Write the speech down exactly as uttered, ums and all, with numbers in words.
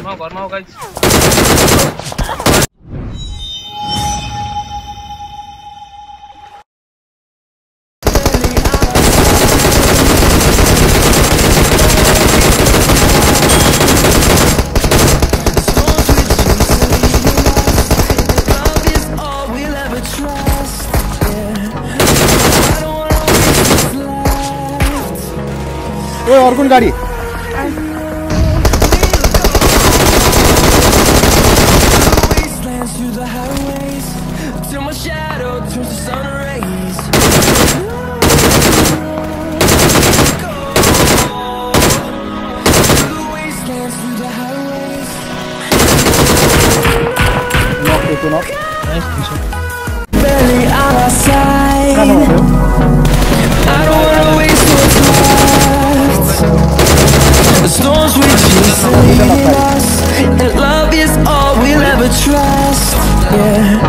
घरमा घरमा हो गाइस ओए और कौन गाड़ी itu nok barely on our side. I don't wanna waste what's left. The storms we chase are leading us, and love is all we'll ever trust. Yeah.